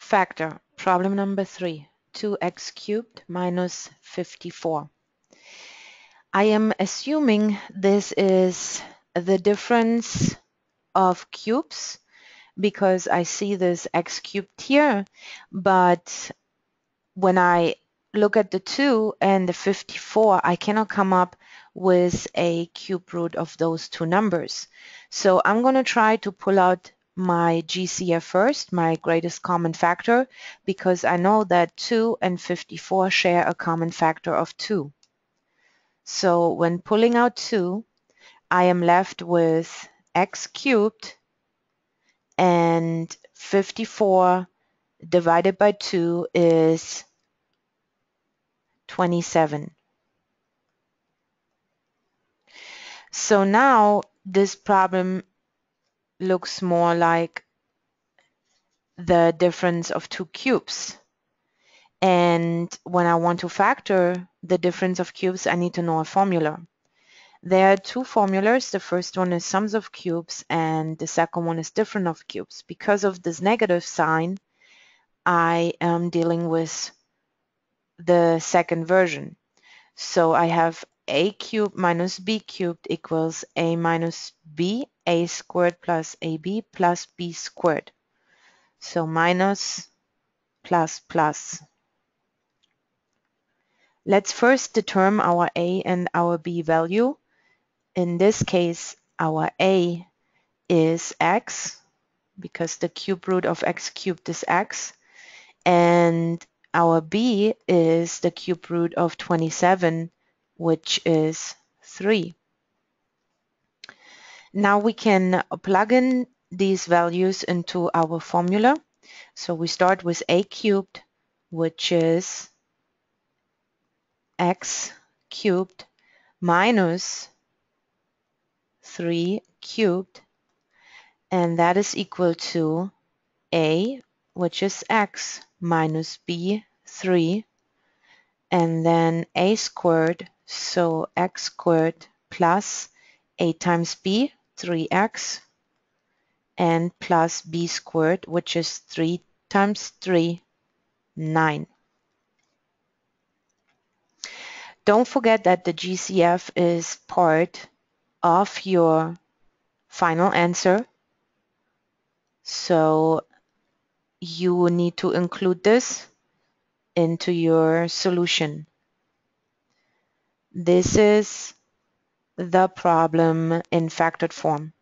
Factor, problem number 3, 2x cubed minus 54. I am assuming this is the difference of cubes because I see this x cubed here, but when I look at the 2 and the 54, I cannot come up with a cube root of those two numbers. So I'm going to try to pull out my GCF first, my greatest common factor, because I know that 2 and 54 share a common factor of 2. So when pulling out 2, I am left with x cubed and 54 divided by 2 is 27. So now this problem looks more like the difference of two cubes. And when I want to factor the difference of cubes, I need to know a formula. There are two formulas. The first one is sums of cubes and the second one is difference of cubes. Because of this negative sign, I am dealing with the second version. So I have a cubed minus b cubed equals a minus b, a squared plus ab plus b squared. So minus plus plus. Let's first determine our a and our b value. In this case, our a is x, because the cube root of x cubed is x, and our b is the cube root of 27, which is 3. Now we can plug in these values into our formula. So we start with a cubed, which is x cubed minus 3 cubed, and that is equal to a, which is x, minus b, 3, and then a squared, so x squared plus a times b, 3x, and plus b squared, which is 3 times 3, 9. Don't forget that the GCF is part of your final answer, so you need to include this into your solution. This is the problem in factored form.